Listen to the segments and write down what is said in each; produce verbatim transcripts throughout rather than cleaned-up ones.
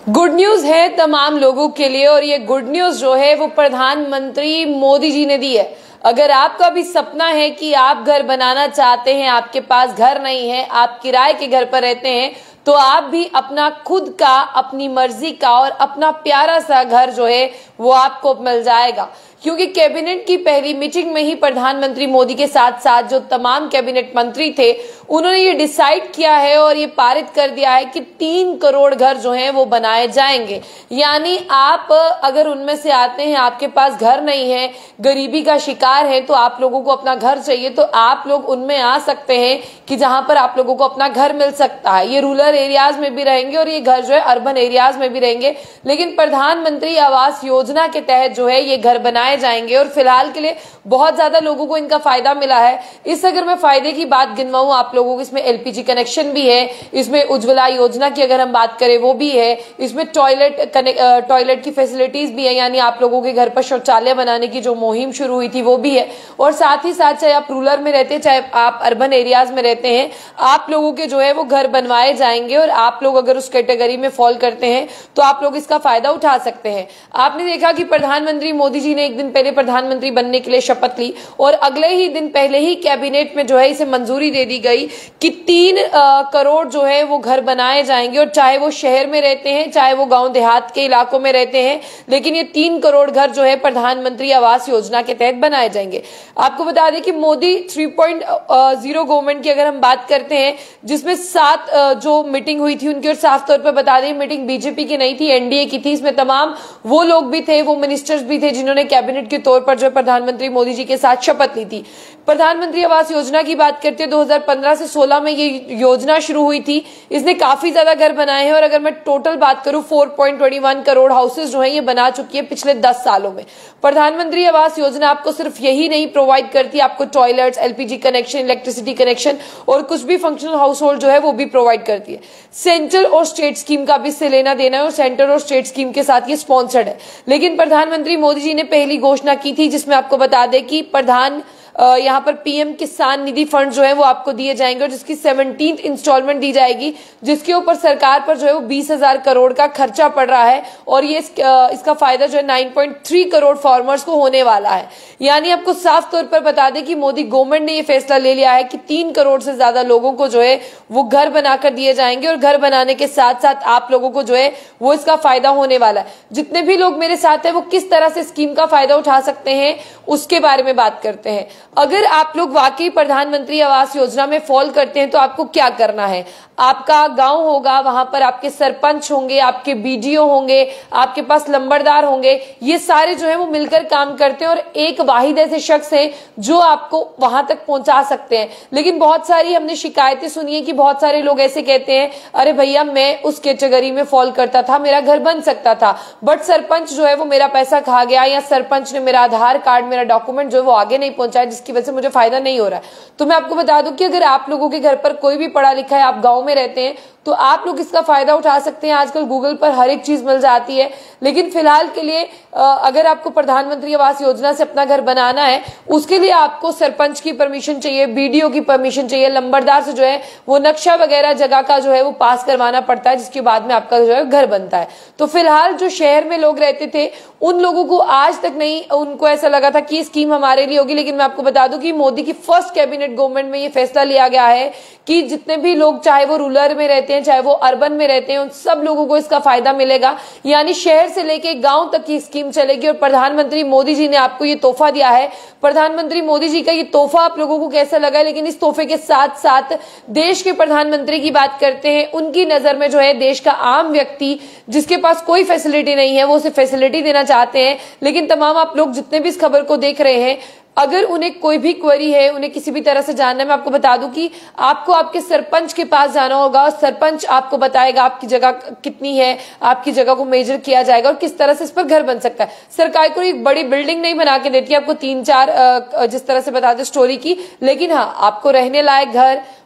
Good news है तमाम लोगों के लिए और ये गुड न्यूज जो है वो प्रधानमंत्री मोदी जी ने दी है। अगर आपका भी सपना है कि आप घर बनाना चाहते हैं, आपके पास घर नहीं है, आप किराए के घर पर रहते हैं, तो आप भी अपना खुद का, अपनी मर्जी का और अपना प्यारा सा घर जो है वो आपको मिल जाएगा। क्योंकि कैबिनेट की पहली मीटिंग में ही प्रधानमंत्री मोदी के साथ साथ जो तमाम कैबिनेट मंत्री थे उन्होंने ये डिसाइड किया है और ये पारित कर दिया है कि तीन करोड़ घर जो हैं वो बनाए जाएंगे। यानी आप अगर उनमें से आते हैं, आपके पास घर नहीं है, गरीबी का शिकार है, तो आप लोगों को अपना घर चाहिए, तो आप लोग उनमें आ सकते हैं कि जहां पर आप लोगों को अपना घर मिल सकता है। ये रूरल एरियाज में भी रहेंगे और ये घर जो है अर्बन एरियाज में भी रहेंगे, लेकिन प्रधानमंत्री आवास योजना के तहत जो है ये घर बनाए जाएंगे और फिलहाल के लिए बहुत ज्यादा लोगों को इनका फायदा मिला है। इस अगर मैं फायदे की बात गिनवाऊं आप लोगों को, इसमें एलपीजी कनेक्शन भी है, इसमें उज्ज्वला योजना की अगर हम बात करें वो भी है, इसमें टॉयलेट टॉयलेट की फैसिलिटीज भी है, यानी आप लोगों के घर पर शौचालय बनाने की जो मुहिम शुरू हुई थी वो भी है। और साथ ही साथ चाहे आप रूरल में रहते हैं चाहे आप अर्बन एरियाज में रहते हैं, आप लोगों के जो है वो घर बनवाए जाएंगे और आप लोग अगर उस कैटेगरी में फॉल करते हैं तो आप लोग इसका फायदा उठा सकते हैं। आपने देखा कि प्रधानमंत्री मोदी जी ने एक दिन पहले प्रधानमंत्री बनने के लिए शपथ ली और अगले ही दिन पहले ही कैबिनेट में जो है इसे मंजूरी दे दी गई कि तीन करोड़ जो है वो घर बनाए जाएंगे, और चाहे वो शहर में रहते हैं चाहे वो गांव देहात के इलाकों में रहते हैं, लेकिन ये तीन करोड़ घर जो है प्रधानमंत्री आवास योजना के तहत बनाए जाएंगे। आपको बता दें कि Modi three point zero government की अगर हम बात करते हैं, जिसमें सात जो मीटिंग हुई थी उनकी, और साफ तौर पर बता दें मीटिंग बीजेपी की नहीं थी, एनडीए की थी। इसमें तमाम वो लोग भी थे, वो मिनिस्टर्स भी थे जिन्होंने कैबिनेट के तौर पर जो प्रधानमंत्री मोदी जी के साथ शपथ ली थी। प्रधानमंत्री आवास योजना की बात करते हैं, दो हज़ार पंद्रह से सोलह में ये योजना शुरू हुई थी। इसने काफी ज्यादा घर बनाए हैं और अगर मैं टोटल बात करूं चार पॉइंट दो एक करोड़ हाउसेज जो हैं ये बना चुकी है पिछले दस सालों में। प्रधानमंत्री आवास योजना आपको सिर्फ यही नहीं प्रोवाइड करती, आपको toilets, LPG connection, electricity connection और कुछ भी फंक्शनल हाउस होल्ड जो है वो भी प्रोवाइड करती है। सेंट्रल और स्टेट स्कीम का भी इससे लेना देना है और सेंट्रल और स्टेट स्कीम के साथ ये स्पॉन्सर्ड है। लेकिन प्रधानमंत्री मोदी जी ने पहली घोषणा की थी जिसमें आपको बता दें कि प्रधान यहाँ पर पीएम किसान निधि फंड जो है वो आपको दिए जाएंगे और जिसकी सेवनटीन्थ इंस्टॉलमेंट दी जाएगी, जिसके ऊपर सरकार पर जो है वो बीस हजार करोड़ का खर्चा पड़ रहा है और ये इस, इसका फायदा जो है नौ पॉइंट तीन करोड़ फार्मर्स को होने वाला है। यानी आपको साफ तौर पर बता दें कि मोदी गवर्नमेंट ने ये फैसला ले लिया है कि तीन करोड़ से ज्यादा लोगों को जो है वो घर बनाकर दिए जाएंगे और घर बनाने के साथ साथ आप लोगों को जो है वो इसका फायदा होने वाला है। जितने भी लोग मेरे साथ है वो किस तरह से स्कीम का फायदा उठा सकते हैं उसके बारे में बात करते हैं। अगर आप लोग वाकई प्रधानमंत्री आवास योजना में फॉल करते हैं तो आपको क्या करना है। आपका गांव होगा, वहां पर आपके सरपंच होंगे, आपके बीडीओ होंगे, आपके पास लंबरदार होंगे, ये सारे जो है वो मिलकर काम करते हैं और एक वाहिद ऐसे शख्स है जो आपको वहां तक पहुंचा सकते हैं। लेकिन बहुत सारी हमने शिकायतें सुनी है कि बहुत सारे लोग ऐसे कहते हैं, अरे भैया मैं उस कैटेगरी में फॉल करता था, मेरा घर बन सकता था, बट सरपंच जो है वो मेरा पैसा खा गया या सरपंच ने मेरा आधार कार्ड, मेरा डॉक्यूमेंट जो है वो आगे नहीं पहुंचाया, जिसकी वजह से मुझे फायदा नहीं हो रहा है। तो मैं आपको बता दूं कि अगर आप लोगों के घर पर कोई भी पढ़ा लिखा है, आप गांव में रहते हैं, तो आप लोग इसका फायदा उठा सकते हैं। आजकल गूगल पर हर एक चीज मिल जाती है। लेकिन फिलहाल के लिए अगर आपको प्रधानमंत्री आवास योजना से अपना घर बनाना है, उसके लिए आपको सरपंच की परमिशन चाहिए, बीडीओ की परमिशन चाहिए, लंबरदार से जो है वो नक्शा वगैरह जगह का जो है वो पास करवाना पड़ता है, जिसके बाद में आपका जो है घर बनता है। तो फिलहाल जो शहर में लोग रहते थे उन लोगों को आज तक नहीं, उनको ऐसा लगा था कि ये स्कीम हमारे लिए होगी। लेकिन मैं आपको बता दूं कि मोदी की फर्स्ट कैबिनेट गवर्नमेंट में ये फैसला लिया गया है कि जितने भी लोग, चाहे वो रूरल में रहते हैं चाहे वो अर्बन में रहते हैं, उन सब लोगों को इसका फायदा मिलेगा। यानी शहर से लेके गांव तक की स्कीम चलेगी और प्रधानमंत्री मोदी जी ने आपको ये तोहफा दिया है। प्रधानमंत्री मोदी जी का ये तोहफा आप लोगों को कैसा लगा, लेकिन इस तोहफे के साथ साथ देश के प्रधानमंत्री की बात करते हैं, उनकी नजर में जो है देश का आम व्यक्ति जिसके पास कोई फैसिलिटी नहीं है वो उसे फैसिलिटी देना चाहते हैं। लेकिन तमाम आप लोग जितने भी इस खबर को देख रहे हैं, अगर उन्हें कोई भी क्वेरी है, उन्हें किसी भी तरह से जानना है, मैं आपको बता दूं कि आपको आपके सरपंच के पास जाना होगा और सरपंच आपको बताएगा आपकी जगह कितनी है, आपकी जगह को मेजर किया जाएगा और किस तरह से इस पर घर बन सकता है। सरकार को एक बड़ी बिल्डिंग नहीं बना के देती है आपको, तीन चार जिस तरह से बताते स्टोरी की, लेकिन हाँ आपको रहने लायक घर,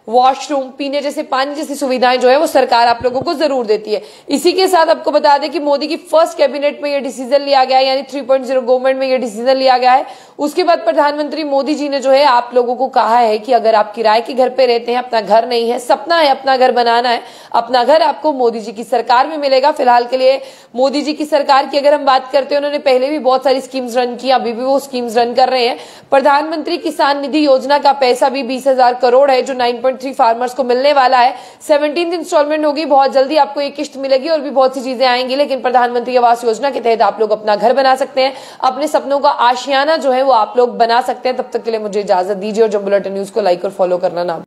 वॉशरूम, पीने जैसे पानी जैसी सुविधाएं जो है वो सरकार आप लोगों को जरूर देती है। इसी के साथ आपको बता दें कि मोदी की फर्स्ट कैबिनेट में ये डिसीजन लिया गया है, यानी थ्री पॉइंट ज़ीरो गवर्नमेंट में ये डिसीजन लिया गया है। उसके बाद प्रधानमंत्री मोदी जी ने जो है आप लोगों को कहा है कि अगर आप किराए के घर पे रहते हैं, अपना घर नहीं है, सपना है अपना घर बनाना है, अपना घर आपको मोदी जी की सरकार में मिलेगा। फिलहाल के लिए मोदी जी की सरकार की अगर हम बात करते हैं, उन्होंने पहले भी बहुत सारी स्कीम्स रन की, अभी भी वो स्कीम्स रन कर रहे हैं। प्रधानमंत्री किसान निधि योजना का पैसा भी बीस हजार करोड़ है जो नाइन पॉइंट थ्री फार्मर्स को मिलने वाला है। सेवनटीन इंस्टॉलमेंट होगी, बहुत जल्दी आपको एक किस्त मिलेगी और भी बहुत सी चीजें आएंगी। लेकिन प्रधानमंत्री आवास योजना के तहत आप लोग अपना घर बना सकते हैं, अपने सपनों का आशियाना जो है वो आप लोग बना सकते हैं। तब तक के लिए मुझे इजाजत दीजिए और जब बुलेटिन न्यूज को लाइक और फॉलो करना ना